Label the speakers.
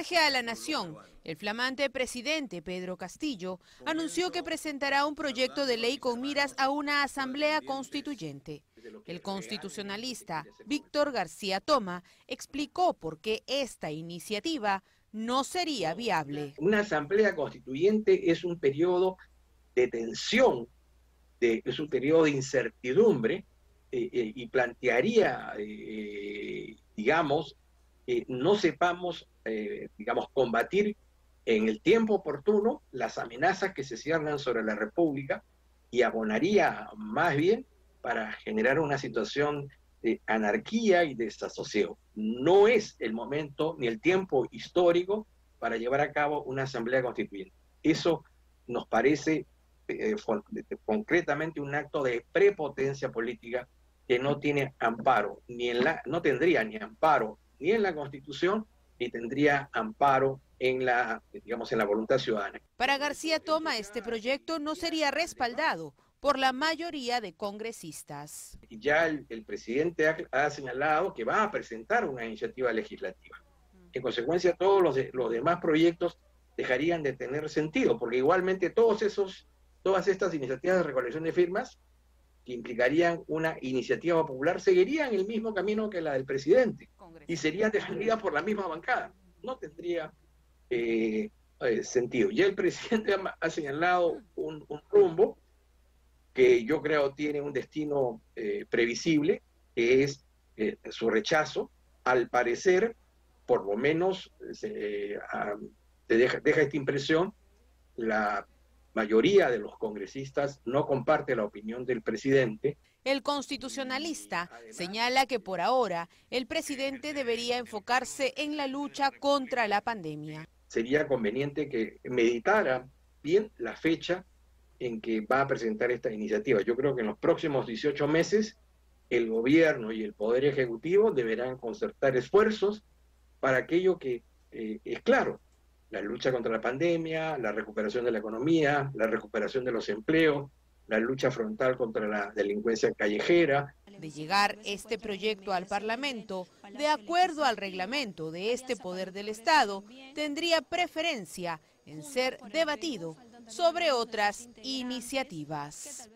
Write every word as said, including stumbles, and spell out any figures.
Speaker 1: A la Nación, el flamante presidente Pedro Castillo anunció que presentará un proyecto de ley con miras a una asamblea constituyente. El constitucionalista Víctor García Toma explicó por qué esta iniciativa no sería viable.
Speaker 2: Una asamblea constituyente es un periodo de tensión, de, es un periodo de incertidumbre eh, eh, y plantearía, eh, digamos, que no sepamos, eh, digamos, combatir en el tiempo oportuno las amenazas que se ciernan sobre la República y abonaría más bien para generar una situación de anarquía y desasosiego. No es el momento ni el tiempo histórico para llevar a cabo una asamblea constituyente. Eso nos parece eh, concretamente un acto de prepotencia política que no tiene amparo, ni en la, no tendría ni amparo ni en la Constitución, ni tendría amparo en la, digamos, en la voluntad ciudadana.
Speaker 1: Para García Toma, este proyecto no sería respaldado por la mayoría de congresistas.
Speaker 2: Ya el, el presidente ha, ha señalado que va a presentar una iniciativa legislativa. En consecuencia, todos los, de, los demás proyectos dejarían de tener sentido, porque igualmente todos esos, todas estas iniciativas de recolección de firmas que implicarían una iniciativa popular, seguirían el mismo camino que la del presidente y serían defendidas por la misma bancada. No tendría eh, eh, sentido. Ya el presidente ha, ha señalado un, un rumbo que yo creo tiene un destino eh, previsible, que es eh, su rechazo. Al parecer, por lo menos, se, a, se deja, deja esta impresión, la mayoría de los congresistas no comparte la opinión del presidente.
Speaker 1: El constitucionalista señala que por ahora el presidente debería enfocarse en la lucha contra la pandemia.
Speaker 2: Sería conveniente que meditara bien la fecha en que va a presentar esta iniciativa. Yo creo que en los próximos dieciocho meses el gobierno y el Poder Ejecutivo deberán concertar esfuerzos para aquello que eh, es claro: la lucha contra la pandemia, la recuperación de la economía, la recuperación de los empleos, la lucha frontal contra la delincuencia callejera.
Speaker 1: De llegar este proyecto al Parlamento, de acuerdo al reglamento de este poder del Estado, tendría preferencia en ser debatido sobre otras iniciativas.